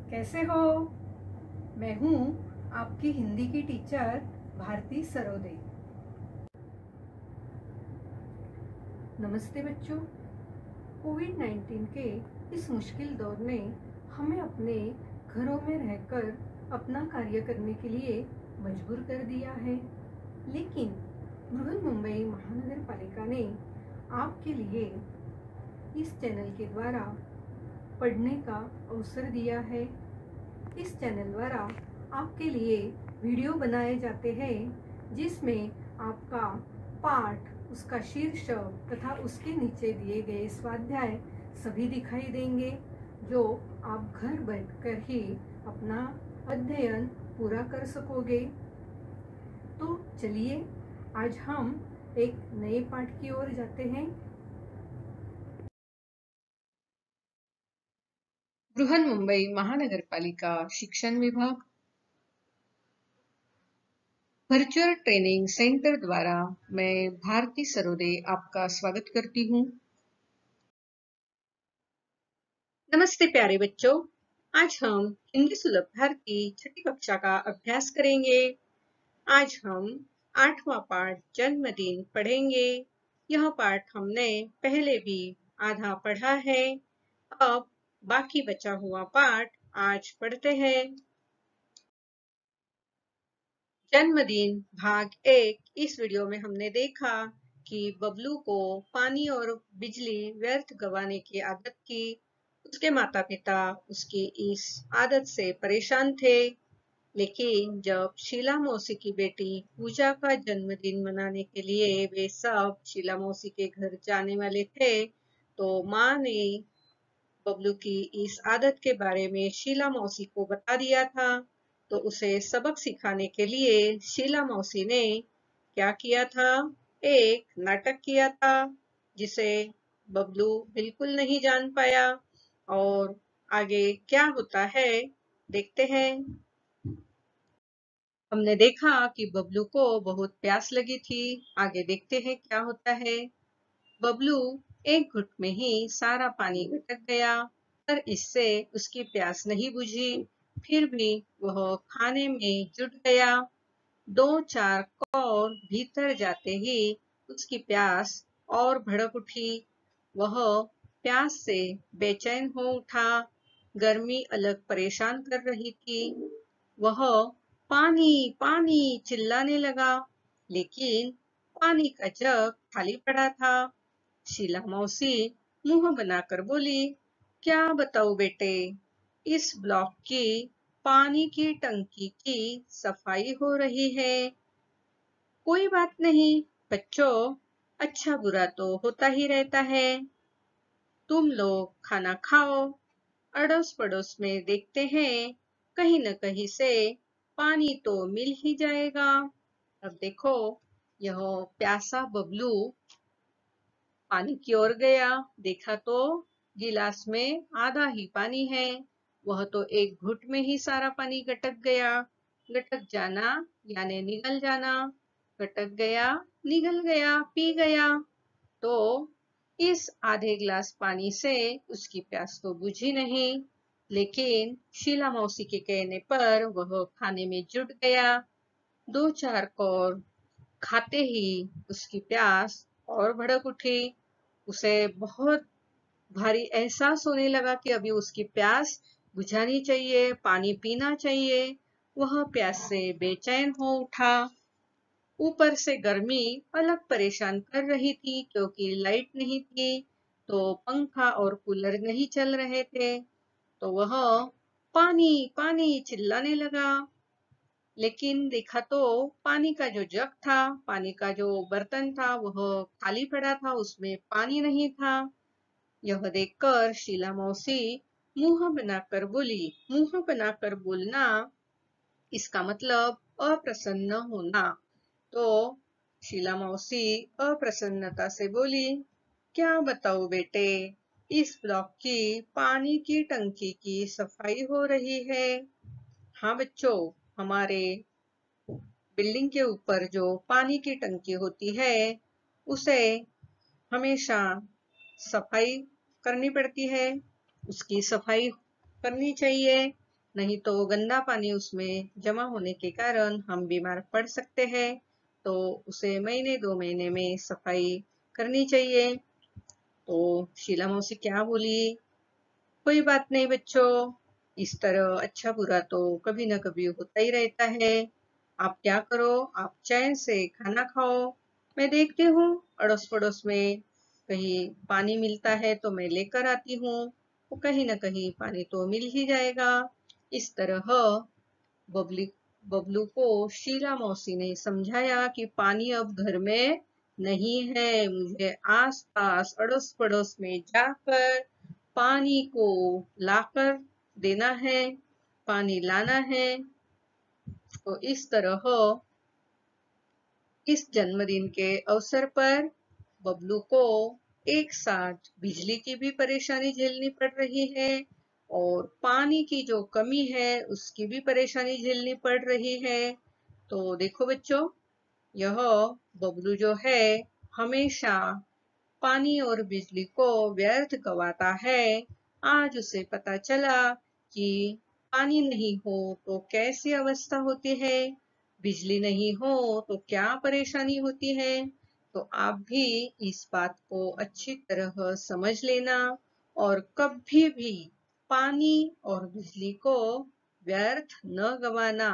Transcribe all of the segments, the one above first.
कैसे हो? मैं हूँ आपकी हिंदी की टीचर भारती सरोदे। नमस्ते बच्चों। कोविड-19 के इस मुश्किल दौर ने हमें अपने घरों में रहकर अपना कार्य करने के लिए मजबूर कर दिया है, लेकिन बृहन्मुंबई महानगर पालिका ने आपके लिए इस चैनल के द्वारा पढ़ने का अवसर दिया है। इस चैनल द्वारा आपके लिए वीडियो बनाए जाते हैं जिसमें आपका पाठ, उसका शीर्षक तथा उसके नीचे दिए गए स्वाध्याय सभी दिखाई देंगे, जो आप घर बैठकर ही अपना अध्ययन पूरा कर सकोगे। तो चलिए आज हम एक नए पाठ की ओर जाते हैं। बृहन्मुंबई महानगर पालिका शिक्षण विभाग वर्चुअल ट्रेनिंग सेंटर द्वारा मैं भारती सरोदे आपका स्वागत करती हूँ। नमस्ते प्यारे बच्चों, आज हम हिंदी सुलभ भारती छठी कक्षा का अभ्यास करेंगे। आज हम 8वां पाठ जन्मदिन पढ़ेंगे। यह पाठ हमने पहले भी आधा पढ़ा है। अब बाकी बचा हुआ पाठ आज पढ़ते हैं। जन्मदिन भाग 1। इस वीडियो में हमने देखा कि बबलू को पानी और बिजली व्यर्थ गंवाने की आदत थी। उसके माता पिता उसकी इस आदत से परेशान थे, लेकिन जब शीला मौसी की बेटी पूजा का जन्मदिन मनाने के लिए वे सब शीला मौसी के घर जाने वाले थे, तो माँ ने बबलू की इस आदत के बारे में शीला मौसी को बता दिया था। तो उसे सबक सिखाने के लिए शीला मौसी ने क्या किया था? एक नाटक किया था जिसे बबलू बिल्कुल नहीं जान पाया। और आगे क्या होता है देखते हैं। हमने देखा कि बबलू को बहुत प्यास लगी थी। आगे देखते हैं क्या होता है। बबलू एक घुट में ही सारा पानी गटक गया, पर इससे उसकी प्यास नहीं बुझी। फिर भी वह खाने में जुट गया। 2-4 कौर भीतर जाते ही उसकी प्यास और भड़क उठी। वह प्यास से बेचैन हो उठा। गर्मी अलग परेशान कर रही थी। वह पानी पानी चिल्लाने लगा, लेकिन पानी का जग खाली पड़ा था। शीला मौसी मुंह बनाकर बोली, क्या बताऊं बेटे, इस ब्लॉक की पानी की टंकी की सफाई हो रही है। कोई बात नहीं बच्चों, अच्छा बुरा तो होता ही रहता है। तुम लोग खाना खाओ, अड़ोस पड़ोस में देखते हैं, कहीं न कहीं से पानी तो मिल ही जाएगा। अब देखो, यह प्यासा बबलू पानी की ओर गया। देखा तो गिलास में आधा ही पानी है। वह तो एक घुट में ही सारा पानी गटक गया। गटक जाना यानी निगल जाना। गटक गया, निगल गया, पी गया। तो इस आधे गिलास पानी से उसकी प्यास तो बुझी नहीं, लेकिन शीला मौसी के कहने पर वह खाने में जुट गया। 2-4 कौर खाते ही उसकी प्यास और भड़क उठी। उसे बहुत भारी एहसास होने लगा कि अभी उसकी प्यास बुझानी चाहिए, पानी पीना चाहिए। वह प्यास से बेचैन हो उठा। ऊपर से गर्मी अलग परेशान कर रही थी, क्योंकि लाइट नहीं थी, तो पंखा और कूलर नहीं चल रहे थे। तो वह पानी पानी चिल्लाने लगा, लेकिन देखा तो पानी का जो जग था, पानी का जो बर्तन था, वह खाली पड़ा था, उसमें पानी नहीं था। यह देखकर शीला मौसी मुंह बनाकर बोली। मुंह बनाकर बोलना, इसका मतलब अप्रसन्न होना। तो शीला मौसी अप्रसन्नता से बोली, क्या बताओ बेटे, इस ब्लॉक की पानी की टंकी की सफाई हो रही है। हाँ बच्चों, हमारे बिल्डिंग के ऊपर जो पानी की टंकी होती है, उसे हमेशा सफाई करनी पड़ती है। उसकी सफाई करनी चाहिए। नहीं तो गंदा पानी उसमें जमा होने के कारण हम बीमार पड़ सकते हैं। तो उसे महीने 2 महीने में सफाई करनी चाहिए। तो शीला मौसी क्या बोली? कोई बात नहीं बच्चों, इस तरह अच्छा बुरा तो कभी ना कभी होता ही रहता है। आप क्या करो, आप चैन से खाना खाओ। मैं देखती हूँ अड़ोस पड़ोस में कहीं पानी मिलता है तो मैं लेकर आती हूँ। वो कहीं ना कहीं पानी तो मिल ही जाएगा। इस तरह बबली बबलू को शीला मौसी ने समझाया कि पानी अब घर में नहीं है, मुझे आस पास अड़ोस पड़ोस में जाकर पानी को लाकर देना है, पानी लाना है। तो इस तरह इस जन्मदिन के अवसर पर बबलू को एक साथ बिजली की भी परेशानी झेलनी पड़ रही है और पानी की जो कमी है उसकी भी परेशानी झेलनी पड़ रही है। तो देखो बच्चों, यह बबलू जो है हमेशा पानी और बिजली को व्यर्थ गवाता है। आज उसे पता चला कि पानी नहीं हो तो कैसी अवस्था होती है, बिजली नहीं हो तो क्या परेशानी होती है। तो आप भी इस बात को अच्छी तरह समझ लेना और कभी भी पानी और बिजली को व्यर्थ न गवाना।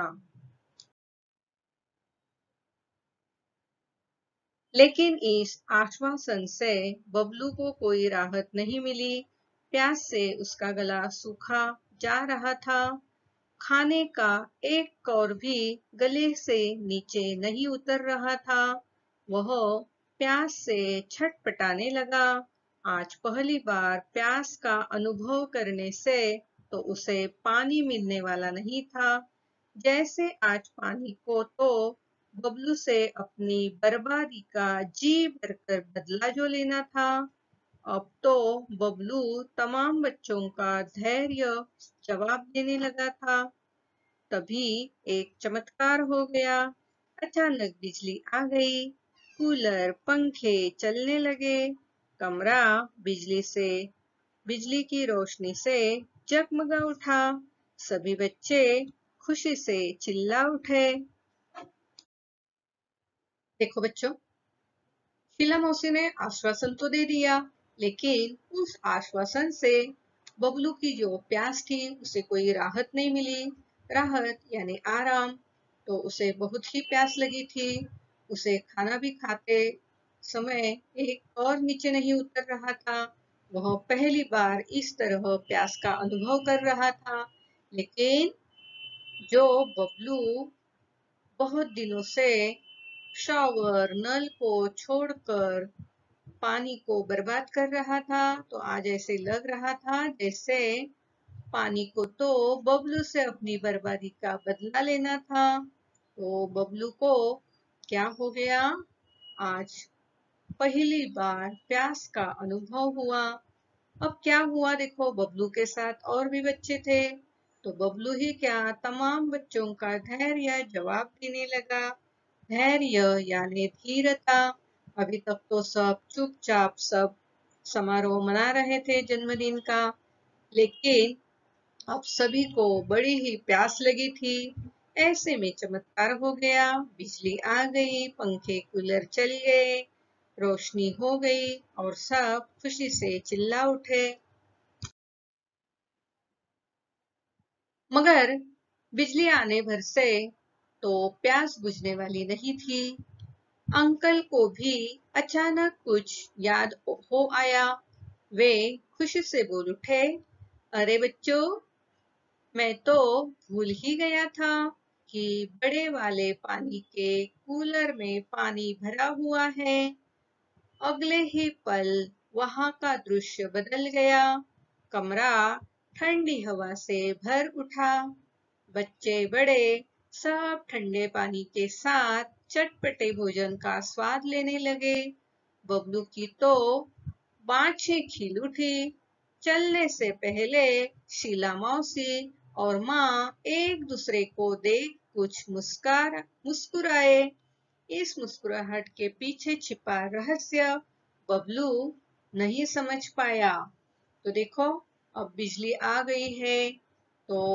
लेकिन इस आश्वासन से बबलू को कोई राहत नहीं मिली। प्यास से उसका गला सूखा जा रहा था। खाने का एक कौर भी गले से नीचे नहीं उतर रहा था। वह प्यास से छटपटाने लगा। आज पहली बार प्यास का अनुभव करने से तो उसे पानी मिलने वाला नहीं था। जैसे आज पानी को तो बबलू से अपनी बर्बादी का जी भरकर बदला जो लेना था। अब तो बबलू तमाम बच्चों का धैर्य जवाब देने लगा था। तभी एक चमत्कार हो गया। अचानक बिजली आ गई, कूलर पंखे चलने लगे, कमरा बिजली की रोशनी से जगमगा उठा। सभी बच्चे खुशी से चिल्ला उठे। देखो बच्चों, शीला मौसी ने आश्वासन तो दे दिया, लेकिन उस आश्वासन से बबलू की जो प्यास थी उसे कोई राहत नहीं मिली। राहत यानी आराम। तो उसे बहुत ही प्यास लगी थी। उसे खाना भी खाते समय एक और नीचे नहीं उतर रहा था। वह पहली बार इस तरह प्यास का अनुभव कर रहा था। लेकिन जो बबलू बहुत दिनों से शॉवर नल को छोड़कर पानी को बर्बाद कर रहा था, तो आज ऐसे लग रहा था जैसे पानी को तो बबलू से अपनी बर्बादी का बदला लेना था। तो बबलू को क्या हो गया? आज पहली बार प्यास का अनुभव हुआ। अब क्या हुआ देखो, बबलू के साथ और भी बच्चे थे। तो बबलू ही क्या, तमाम बच्चों का धैर्य जवाब देने लगा। धैर्य यानी धीरता। अभी तक तो सब चुपचाप सब समारोह मना रहे थे जन्मदिन का, लेकिन अब सभी को बड़ी ही प्यास लगी थी। ऐसे में चमत्कार हो गया, बिजली आ गई, पंखे कूलर चल गए, रोशनी हो गई और सब खुशी से चिल्ला उठे। मगर बिजली आने भर से तो प्यास बुझने वाली नहीं थी। अंकल को भी अचानक कुछ याद हो आया। वे खुशी से बोल उठे, अरे बच्चों, मैं तो भूल ही गया था कि बड़े वाले पानी के कूलर में पानी भरा हुआ है। अगले ही पल वहां का दृश्य बदल गया। कमरा ठंडी हवा से भर उठा। बच्चे बड़े सब ठंडे पानी के साथ चटपटे भोजन का स्वाद लेने लगे। बबलू की तो बाँछें खिल उठी। चलने से पहले शीला मौसी और माँ एक दूसरे को देख कुछ मुस्कुराए। इस मुस्कुराहट के पीछे छिपा रहस्य बबलू नहीं समझ पाया। तो देखो, अब बिजली आ गई है, तो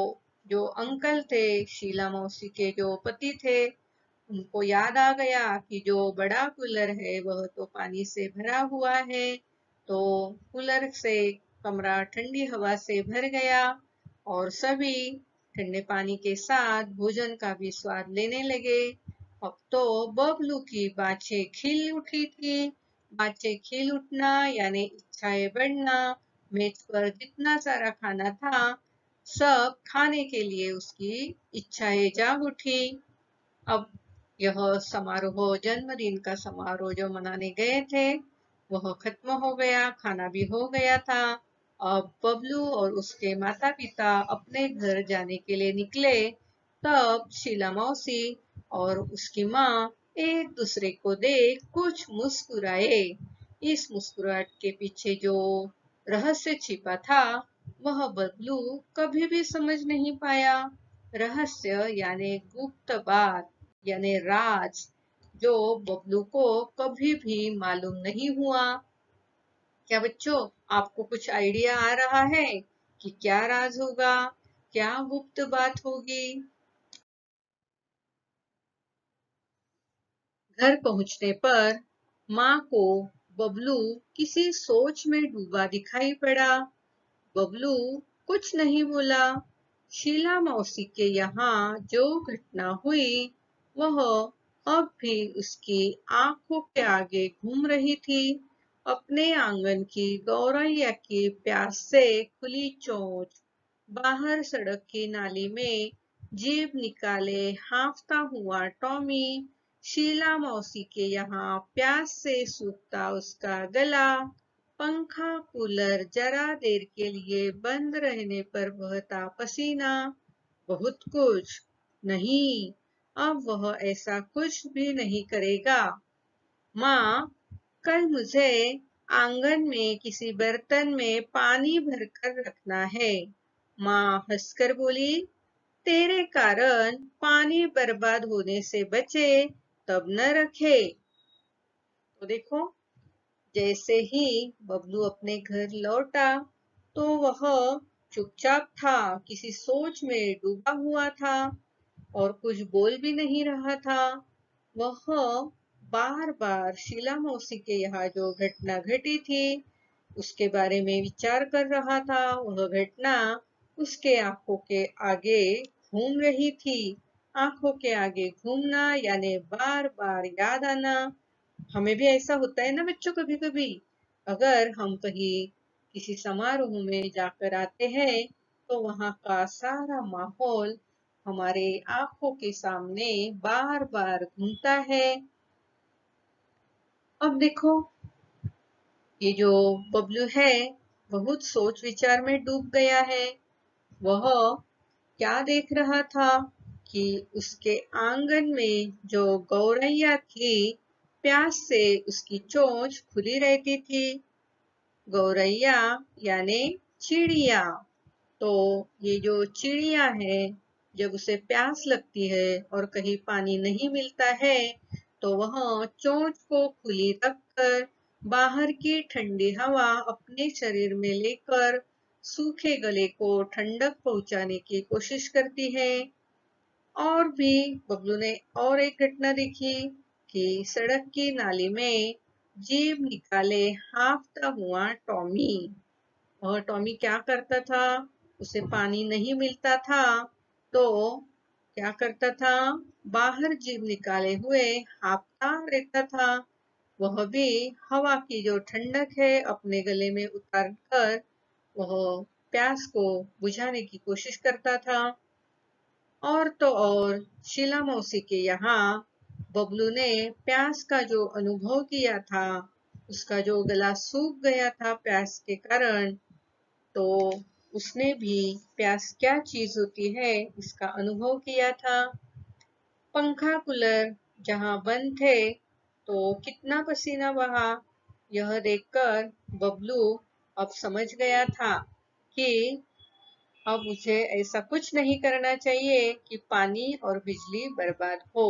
जो अंकल थे, शीला मौसी के जो पति थे, उनको याद आ गया कि जो बड़ा कूलर है वह तो पानी से भरा हुआ है। तो कूलर से कमरा ठंडी हवा से भर गया और सभी ठंडे पानी के साथ भोजन का भी स्वाद लेने लगे। अब तो बबलू की बाछें खिल उठी थी। बाछें खिल उठना यानी इच्छाएं बढ़ना। मेज पर जितना सारा खाना था, सब खाने के लिए उसकी इच्छाएं जाग उठी। अब यह समारोह, जन्मदिन का समारोह जो मनाने गए थे, वह खत्म हो गया, खाना भी हो गया था। अब बबलू और उसके माता पिता अपने घर जाने के लिए निकले। तब शीला मौसी और उसकी माँ एक दूसरे को देख कुछ मुस्कुराए। इस मुस्कुराहट के पीछे जो रहस्य छिपा था, वह बबलू कभी भी समझ नहीं पाया। रहस्य यानी गुप्त बात, यानी राज, जो बबलू को कभी भी मालूम नहीं हुआ। क्या बच्चों, आपको कुछ आइडिया आ रहा है कि क्या राज होगा, क्या गुप्त बात होगी? घर पहुंचने पर माँ को बबलू किसी सोच में डूबा दिखाई पड़ा। बबलू कुछ नहीं बोला। शीला मौसी के यहाँ जो घटना हुई, वह अब भी उसकी आंखों के आगे घूम रही थी। अपने आंगन की गौरैया की प्यास से खुली चोंच, बाहर सड़क की नाली में जीभ निकाले हांफता हुआ टॉमी, शीला मौसी के यहाँ प्यास से सूखता उसका गला, पंखा कूलर जरा देर के लिए बंद रहने पर बहता पसीना, बहुत कुछ। नहीं, अब वह ऐसा कुछ भी नहीं करेगा। माँ, कल मुझे आंगन में किसी बर्तन में पानी भरकर रखना है। माँ हंसकर बोली, तेरे कारण पानी बर्बाद होने से बचे तब न रखे। तो देखो, जैसे ही बबलू अपने घर लौटा, तो वह चुपचाप था, किसी सोच में डूबा हुआ था और कुछ बोल भी नहीं रहा था। वह बार बार शीला मौसी के यहाँ जो घटना घटी थी, उसके बारे में विचार कर रहा था। वह घटना उसके आंखों के आगे घूम रही थी। आंखों के आगे घूमना यानी बार बार याद आना। हमें भी ऐसा होता है ना बच्चों, कभी कभी अगर हम कहीं किसी समारोह में जाकर आते हैं, तो वहां का सारा माहौल हमारे आंखों के सामने बार बार घूमता है। अब देखो, ये जो बबलू है, बहुत सोच विचार में डूब गया है। वह क्या देख रहा था कि उसके आंगन में जो गौरैया थी, प्यास से उसकी चोंच खुली रहती थी। गौरैया यानी चिड़िया। तो ये जो चिड़िया है, जब उसे प्यास लगती है और कहीं पानी नहीं मिलता है, तो वह चोंच को खुली रखकर बाहर की ठंडी हवा अपने शरीर में लेकर सूखे गले को ठंडक पहुंचाने की कोशिश करती है। और भी बबलू ने और एक घटना देखी कि सड़क की नाली में जीभ निकाले हांफता हुआ टॉमी। और टॉमी क्या करता था? उसे पानी नहीं मिलता था, तो क्या करता था? बाहर जीभ निकाले हुए हांफता रहता था। वह भी हवा की जो ठंडक है अपने गले में उतार कर वह प्यास को बुझाने की कोशिश करता था। और तो और शीला मौसी के यहाँ बबलू ने प्यास का जो अनुभव किया था, उसका जो गला सूख गया था प्यास के कारण, तो उसने भी प्यास क्या चीज होती है इसका अनुभव किया था। पंखा कूलर जहाँ बंद थे, तो कितना पसीना बहा, यह देखकर बबलू अब समझ गया था कि अब मुझे ऐसा कुछ नहीं करना चाहिए कि पानी और बिजली बर्बाद हो।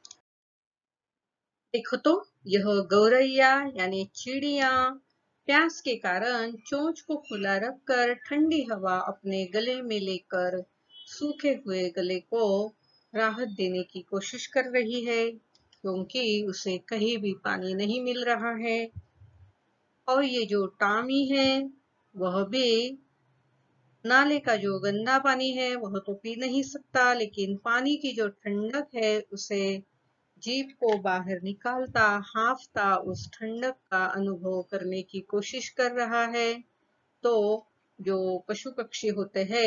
देखो तो, यह गौरैया यानी चिड़िया प्यास के कारण चोंच को खुला रखकर ठंडी हवा अपने गले में लेकर सूखे हुए गले को राहत देने की कोशिश कर रही है, क्योंकि उसे कहीं भी पानी नहीं मिल रहा है। और ये जो टॉमी है, वह भी नाले का जो गंदा पानी है वह तो पी नहीं सकता, लेकिन पानी की जो ठंडक है उसे जीभ को बाहर निकालता, हांफता उस ठंडक का अनुभव करने की कोशिश कर रहा है। तो जो पशु पक्षी होते हैं,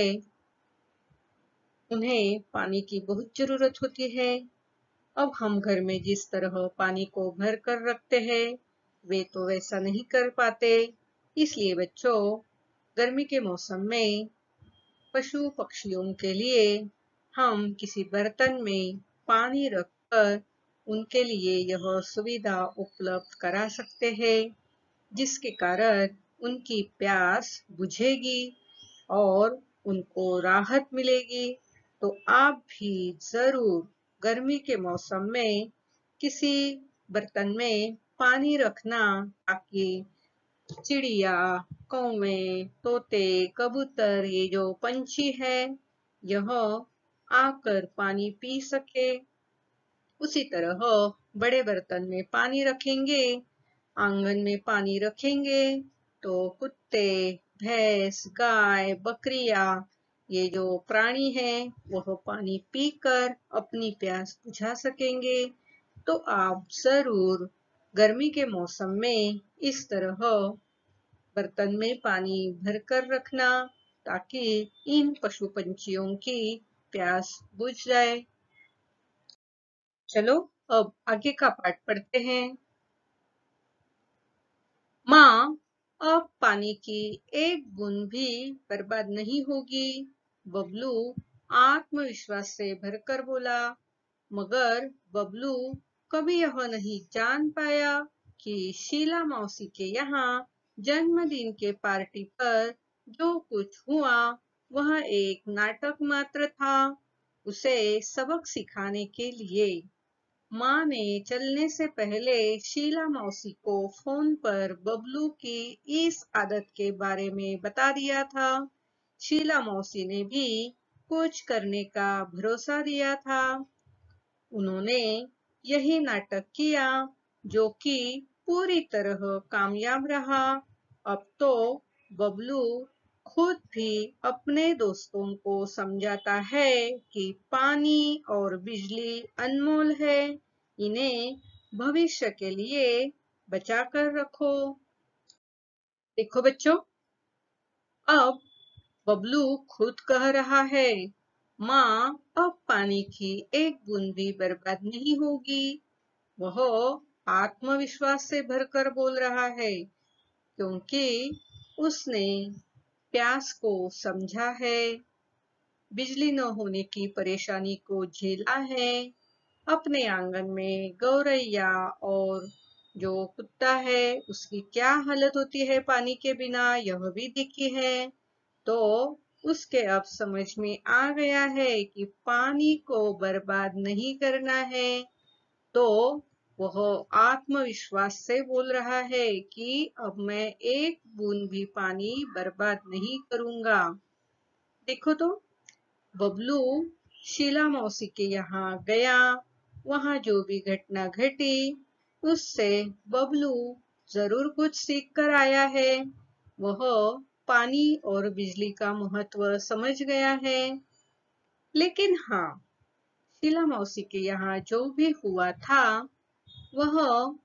उन्हें पानी की बहुत जरूरत होती है। अब हम घर में जिस तरह पानी को भर कर रखते हैं, वे तो वैसा नहीं कर पाते। इसलिए बच्चों, गर्मी के मौसम में पशु पक्षियों के लिए हम किसी बर्तन में पानी रखकर उनके लिए यह सुविधा उपलब्ध करा सकते हैं, जिसके कारण उनकी प्यास बुझेगी और उनको राहत मिलेगी। तो आप भी जरूर गर्मी के मौसम में किसी बर्तन में पानी रखना, ताकि चिड़िया, कौवे, तोते, कबूतर, ये जो पंछी है, यह आकर पानी पी सके। उसी तरह बड़े बर्तन में पानी रखेंगे, आंगन में पानी रखेंगे, तो कुत्ते, भैंस, गाय, बकरियां, ये जो प्राणी हैं, वह पानी पीकर अपनी प्यास बुझा सकेंगे। तो आप जरूर गर्मी के मौसम में इस तरह बर्तन में पानी भरकर रखना, ताकि इन पशु पंछियों की प्यास बुझ जाए। चलो अब आगे का पाठ पढ़ते हैं। माँ, अब पानी की एक बूंद भी बर्बाद नहीं होगी, बबलू आत्मविश्वास से भरकर बोला। मगर बबलू कभी यह नहीं जान पाया कि शीला मौसी के यहाँ जन्मदिन के पार्टी पर जो कुछ हुआ वह एक नाटक मात्र था। उसे सबक सिखाने के लिए माँ ने चलने से पहले शीला मौसी को फोन पर बबलू की इस आदत के बारे में बता दिया था। शीला मौसी ने भी कुछ करने का भरोसा दिया था। उन्होंने यही नाटक किया, जो कि पूरी तरह कामयाब रहा। अब तो बबलू खुद भी अपने दोस्तों को समझाता है कि पानी और बिजली अनमोल है, इन्हें भविष्य के लिए बचा कर रखो। देखो बच्चों, अब बबलू खुद कह रहा है, माँ, अब पानी की एक बूंद भी बर्बाद नहीं होगी। वह आत्मविश्वास से भरकर बोल रहा है, क्योंकि उसने प्यास को समझा है, बिजली न होने की परेशानी को झेला है, अपने आंगन में गौरैया और जो कुत्ता है उसकी क्या हालत होती है पानी के बिना, यह भी देखी है। तो उसके अब समझ में आ गया है कि पानी को बर्बाद नहीं करना है। तो वह आत्मविश्वास से बोल रहा है कि अब मैं एक बूंद भी पानी बर्बाद नहीं करूंगा। देखो तो, बबलू शीला मौसी के यहाँ गया। वहां जो भी घटना घटी, उससे बबलू जरूर कुछ सीख कर आया है। वह पानी और बिजली का महत्व समझ गया है। लेकिन हाँ, शीला मौसी के यहाँ जो भी हुआ था, वह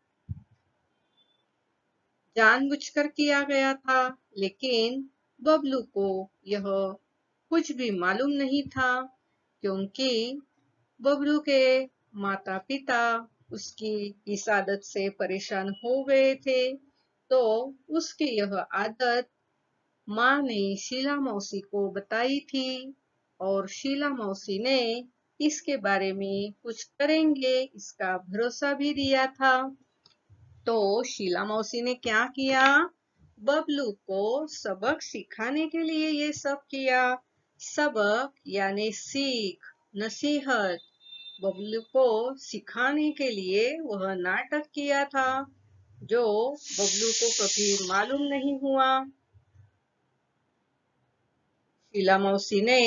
जानबूझकर किया गया था। लेकिन बबलू को यह कुछ भी मालूम नहीं था, क्योंकि बबलू के माता पिता उसकी इस आदत से परेशान हो गए थे। तो उसकी यह आदत माँ ने शीला मौसी को बताई थी, और शीला मौसी ने इसके बारे में कुछ करेंगे इसका भरोसा भी दिया था। तो शीला मौसी ने क्या किया, बबलू को सबक सिखाने के लिए ये सब किया। सबक यानी सीख, नसीहत, बबलू को सिखाने के लिए वह नाटक किया था, जो बबलू को कभी मालूम नहीं हुआ। शीला मौसी ने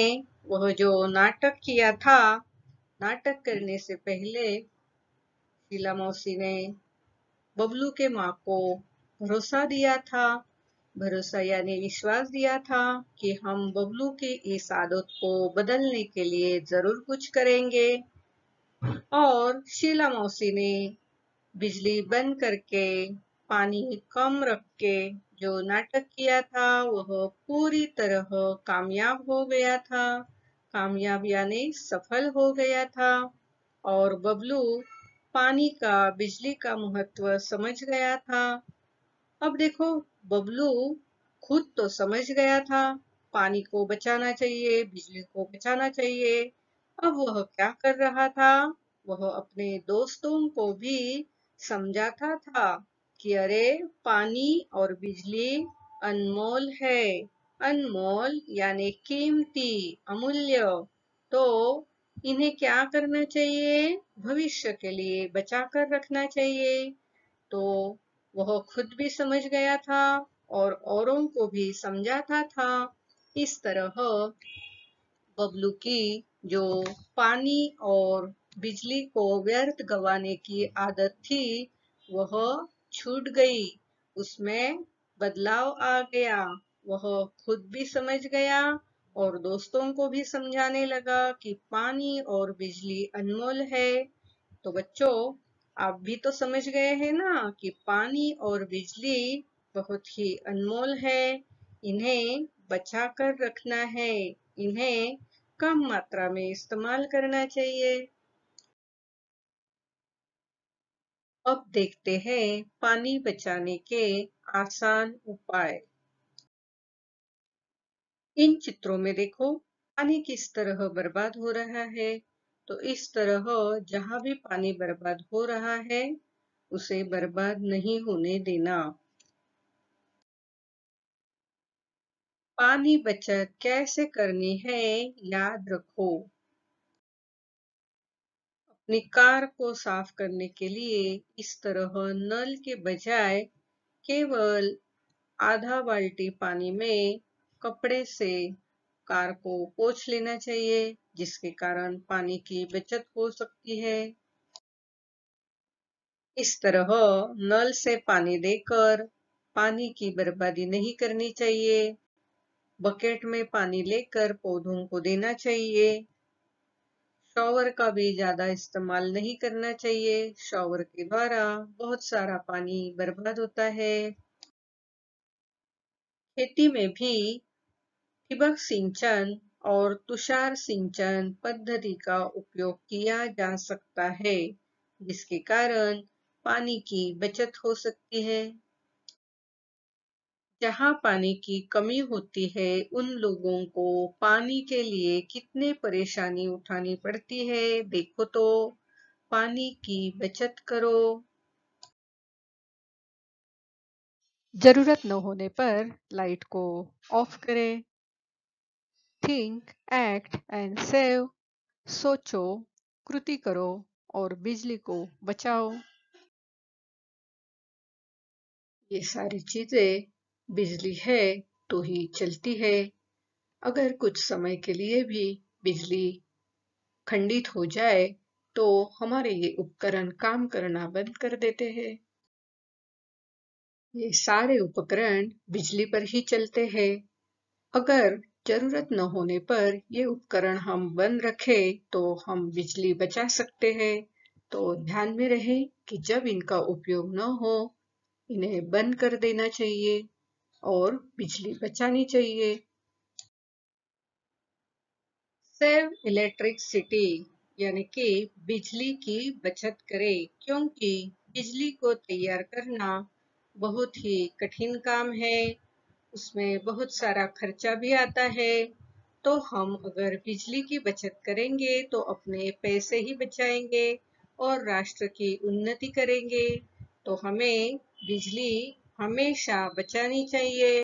वह जो नाटक किया था, नाटक करने से पहले शीला मौसी ने बबलू के माँ को भरोसा दिया था। भरोसा यानी विश्वास दिया था कि हम बबलू की इस आदत को बदलने के लिए जरूर कुछ करेंगे। और शीला मौसी ने बिजली बंद करके पानी कम रख के जो नाटक किया था वह पूरी तरह कामयाब हो गया था। कामयाब यानी सफल हो गया था और बबलू पानी का बिजली का महत्व समझ गया था। अब देखो, बबलू खुद तो समझ गया था पानी को बचाना चाहिए, बिजली को बचाना चाहिए। अब वह क्या कर रहा था? वह अपने दोस्तों को भी समझाता था कि अरे, पानी और बिजली अनमोल है। अनमोल यानी कीमती, अमूल्य। तो इन्हें क्या करना चाहिए? भविष्य के लिए बचा कर रखना चाहिए। तो वह खुद भी समझ गया था और औरों को भी समझाता था। इस तरह बबलू की जो पानी और बिजली को व्यर्थ गंवाने की आदत थी, वह छूट गई। उसमें बदलाव आ गया। वह खुद भी समझ गया और दोस्तों को भी समझाने लगा कि पानी और बिजली अनमोल है। तो बच्चों, आप भी तो समझ गए हैं ना कि पानी और बिजली बहुत ही अनमोल है। इन्हें बचा कर रखना है। इन्हें कम मात्रा में इस्तेमाल करना चाहिए। अब देखते हैं पानी बचाने के आसान उपाय। इन चित्रों में देखो, पानी किस तरह बर्बाद हो रहा है। तो इस तरह जहां भी पानी बर्बाद हो रहा है, उसे बर्बाद नहीं होने देना। पानी बचत कैसे करनी है, याद रखो। अपनी कार को साफ करने के लिए इस तरह नल के बजाय केवल आधा बाल्टी पानी में कपड़े से कार को पोंछ लेना चाहिए, जिसके कारण पानी की बचत हो सकती है। इस तरह नल से पानी देकर पानी की बर्बादी नहीं करनी चाहिए। बकेट में पानी लेकर पौधों को देना चाहिए। शॉवर का भी ज्यादा इस्तेमाल नहीं करना चाहिए। शॉवर के द्वारा बहुत सारा पानी बर्बाद होता है। खेती में भी ठिबक सिंचन और तुषार सिंचन पद्धति का उपयोग किया जा सकता है, जिसके कारण पानी की बचत हो सकती है। जहाँ पानी की कमी होती है, उन लोगों को पानी के लिए कितनी परेशानी उठानी पड़ती है, देखो तो। पानी की बचत करो। जरूरत न होने पर लाइट को ऑफ करें। Think, act and save. सोचो, कृति करो और बिजली को बचाओ। ये सारी चीजें बिजली है तो ही चलती है। अगर कुछ समय के लिए भी बिजली खंडित हो जाए तो हमारे ये उपकरण काम करना बंद कर देते हैं। ये सारे उपकरण बिजली पर ही चलते हैं। अगर जरूरत न होने पर ये उपकरण हम बंद रखें तो हम बिजली बचा सकते हैं। तो ध्यान में रहे कि जब इनका उपयोग न हो, इन्हें बंद कर देना चाहिए और बिजली बचानी चाहिए। सेव इलेक्ट्रिसिटी यानी कि बिजली की बचत करें, क्योंकि बिजली को तैयार करना बहुत ही कठिन काम है। उसमें बहुत सारा खर्चा भी आता है। तो हम अगर बिजली की बचत करेंगे तो अपने पैसे ही बचाएंगे और राष्ट्र की उन्नति करेंगे। तो हमें बिजली हमेशा बचानी चाहिए।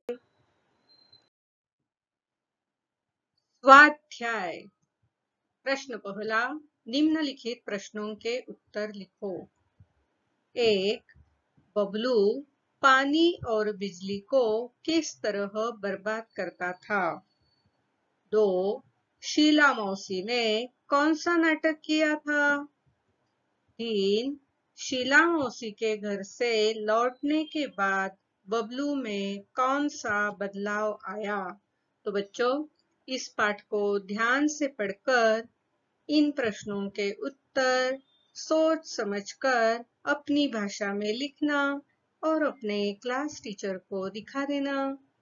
स्वाध्याय। प्रश्न पहला, निम्नलिखित प्रश्नों के उत्तर लिखो। 1. बबलू पानी और बिजली को किस तरह बर्बाद करता था? 2. शीला मौसी ने कौन सा नाटक किया था? 3. शीला मौसी के घर से लौटने के बाद बबलू में कौन सा बदलाव आया? तो बच्चों, इस पाठ को ध्यान से पढ़कर इन प्रश्नों के उत्तर सोच समझकर अपनी भाषा में लिखना और अपने क्लास टीचर को दिखा देना।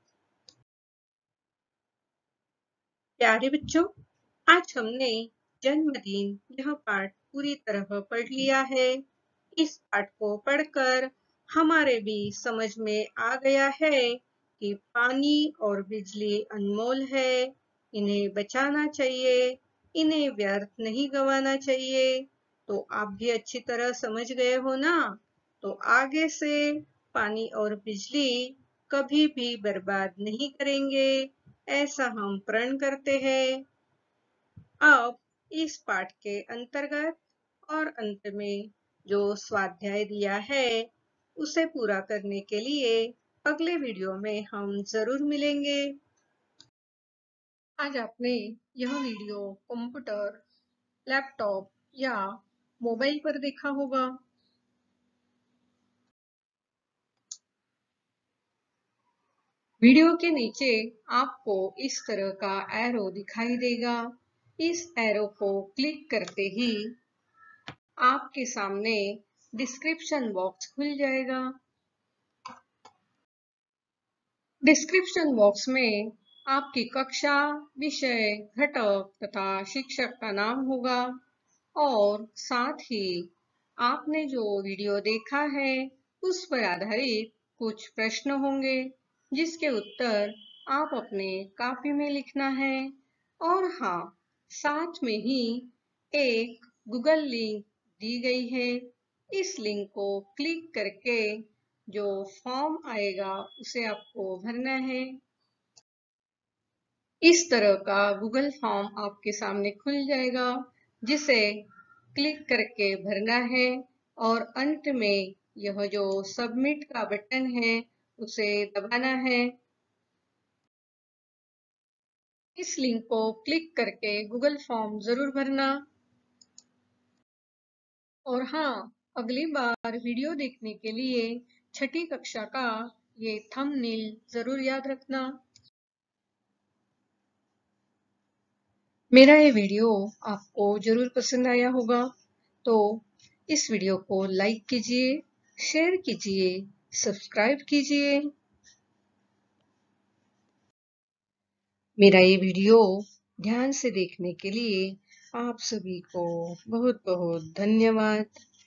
प्यारे बच्चों, आज हमने जन्मदिन यह पाठ पूरी तरह पढ़ लिया है। इस पाठ को पढ़कर हमारे भी समझ में आ गया है कि पानी और बिजली अनमोल है, इन्हें बचाना चाहिए, इन्हें व्यर्थ नहीं गंवाना चाहिए। तो आप भी अच्छी तरह समझ गए हो ना? तो आगे से पानी और बिजली कभी भी बर्बाद नहीं करेंगे, ऐसा हम प्रण करते हैं। अब इस पाठ के अंतर्गत और अंत में जो स्वाध्याय दिया है उसे पूरा करने के लिए अगले वीडियो में हम जरूर मिलेंगे। आज आपने यह वीडियो कंप्यूटर, लैपटॉप या मोबाइल पर देखा होगा। वीडियो के नीचे आपको इस तरह का एरो दिखाई देगा। इस एरो को क्लिक करते ही आपके सामने डिस्क्रिप्शन बॉक्स खुल जाएगा। डिस्क्रिप्शन बॉक्स में आपकी कक्षा, विषय, घटक तथा शिक्षक का नाम होगा और साथ ही आपने जो वीडियो देखा है उस पर आधारित कुछ प्रश्न होंगे जिसके उत्तर आप अपने कॉपी में लिखना है। और हाँ, साथ में ही एक गूगल लिंक दी गई है। इस लिंक को क्लिक करके जो फॉर्म आएगा उसे आपको भरना है। इस तरह का गूगल फॉर्म आपके सामने खुल जाएगा जिसे क्लिक करके भरना है और अंत में यह जो सबमिट का बटन है उसे दबाना है। इस लिंक को क्लिक करके गूगल फॉर्म जरूर भरना। और हाँ, अगली बार वीडियो देखने के लिए छठी कक्षा का ये थंबनेल जरूर याद रखना। मेरा ये वीडियो आपको जरूर पसंद आया होगा, तो इस वीडियो को लाइक कीजिए, शेयर कीजिए, सब्सक्राइब कीजिए। मेरा ये वीडियो ध्यान से देखने के लिए आप सभी को बहुत बहुत धन्यवाद।